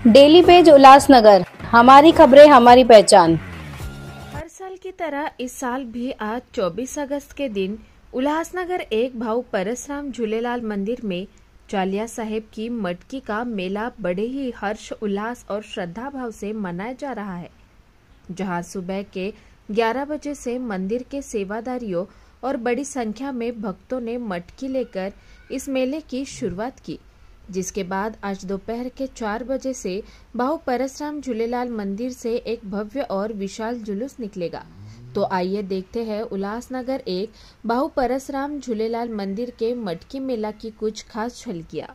Daily page Ulhasnagar, हमारी खबरें हमारी पहचान। हर साल की तरह इस साल भी आज 24 अगस्त के दिन उल्लासनगर एक भाऊ परसराम झूलेलाल मंदिर में चालिया साहेब की मटकी का मेला बड़े ही हर्ष उल्लास और श्रद्धा भाव से मनाया जा रहा है, जहां सुबह के 11 बजे से मंदिर के सेवादारियों और बड़ी संख्या में भक्तों ने मटकी लेकर इस मेले की शुरुआत की, जिसके बाद आज दोपहर के 4 बजे से भाऊ परसराम झूलेलाल मंदिर से एक भव्य और विशाल जुलूस निकलेगा। तो आइए देखते हैं उल्लासनगर एक भाऊ परसराम झूलेलाल मंदिर के मटकी मेला की कुछ खास झलकियां।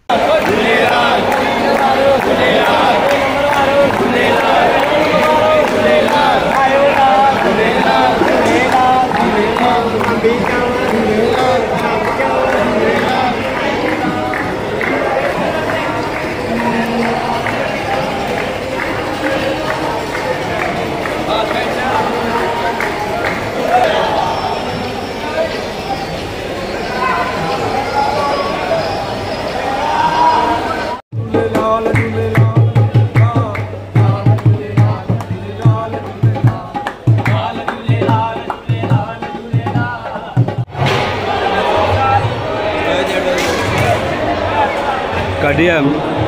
Kadiam.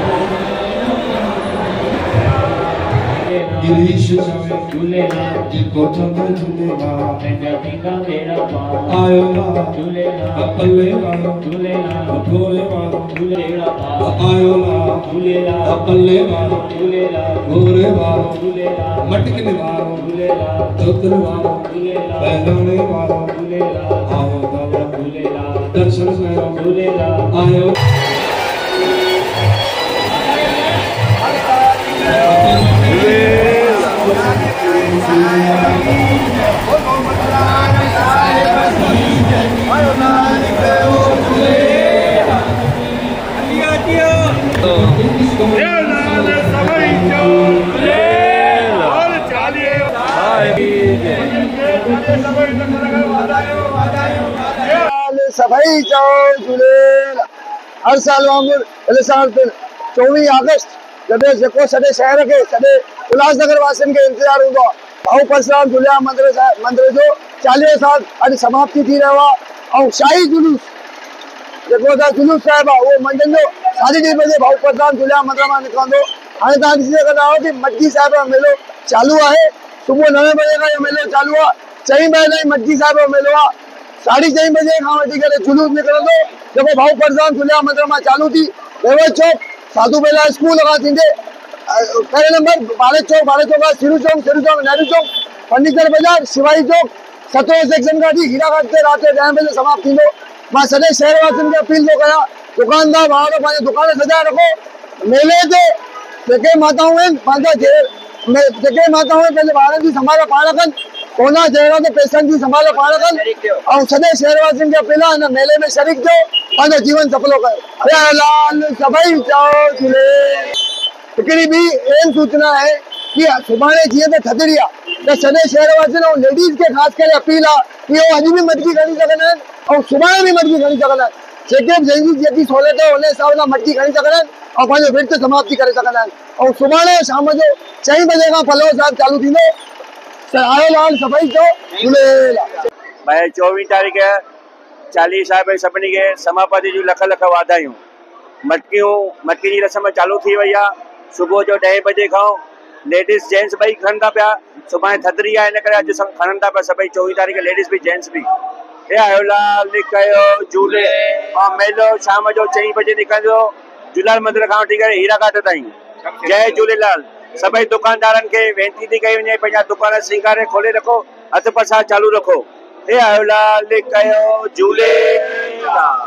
गिरीश झूलेलाल जी गोठम झूलेलाल पंजाबीगा मेरा बाल आयो ला झूलेलाल अल्ले वालो झूलेलाल भोले वालो झूलेलाल आयो ला झूलेलाल अल्ले वालो झूलेलाल भोले वालो झूलेलाल मटकने वालो झूलेलाल चौतर वालो झूलेलाल पहलवाने वालो झूलेलाल आओ बाबा झूलेलाल दर्शन करो झूलेलाल आयो सफाई जाओ झूलेलाल। हर साल वांगुर 24 अगस्त जॾहिं जेको सॼे शहर खे सॼे उल्लासनगर वासियुनि खे इंतज़ारु हूंदो आहे, भाऊ परसराम झूलेलाल मंदिर जो 40 साल अॼु समाप्ति थी रहियो आहे। ऐं शाही जुलूस जेको जुलूस साहिब आहे उहो मंझंदि जो 3:30 बजे भाऊ परसराम झूलेलाल मंदिर मां निकिरंदो। हाणे तव्हां ॾिसी सघंदा आहियो कि मटकी साहिब जो मेलो चालू आहे। सुबुह 9 बजे खां इहो मेलो चालू आहे। 4 बजे ताईं मटकी साहिब जो मेलो आहे। 4:30 बजे खां वठी करे जुलूस निकिरंदो जेको भाऊ परसराम झूलेलाल मंदिर मां चालू थी रेवत चौक साधू बेला स्कूल खां थींदे पहिरें नंबर भारत चौक खां सिरू चौक नेहरू चौक फर्नीचर बाज़ार शिवाजी चौक 7 सेक्शन खां वठी हीराघाट ते राति जो 10 बजे समाप्त थींदो। मां सॼे शहर वासियुनि खे अपील थो कयां, दुकानदार भाउर पंहिंजे दुकान सजाए रखो। मेले ते जेके माताऊं आहिनि जेके माताऊं पंहिंजे ॿारनि जी संभाल पाण कनि, कोना चहिरा ते पैसनि जी संभाल पाण कनि ऐं सॼे शहर वासियुनि खे अपील आहे हिन मेले में शरीक थियो, पंहिंजो जीवन सफलो कयो। सभई चओ झूले। हिकिड़ी ॿी अहम सूचना आहे कि सुभाणे जीअं त थधिड़ी आहे त सॼे शहर वासियुनि ऐं लेडीज़ खे ख़ासि करे अपील आहे कि उहो अॼु बि मटकी खणी सघंदा आहिनि ऐं सुभाणे बि मटकी खणी सघंदा आहिनि। जंहिंजी जेकी सहूलियत आहे उन हिसाब सां मटकी खणी सघंदा आहिनि ऐं पंहिंजो विर्त समाप्ति करे सघंदा आहिनि। ऐं सुभाणे शाम जो 4 बजे खां पलव साहिब चालू थींदो। आयोलाल सभई चओ झूलेलाल। भाई 24 तारीख़ 40 साहिब सभिनी खे समापति जूं लख लख वाधायूं। मटकी जी रस्म चालू थी वई आहे। सुबुह जो 10 बजे खां लेडीज़ जेंट्स ॿई खणनि था पिया। सुभाणे थधिड़ी आहे, इन करे अॼु खणनि था पिया सभई 24 तारीख़ लेडीज़ बि जेंट्स बि। हे आयोलाल कयो झूले। ऐं मेलो शाम जो 4 बजे निकिरंदो झूलेलाल मंदिर खां वठी करे हीराघाट ताईं। जय झूलेलाल। सभई दुकानदारनि खे वेनती थी कई वञे, पंहिंजा दुकान सिंगारे खोले रखो, हथ प्रसाद चालू रखो। हे आयोलाल कयो झूलेलाल।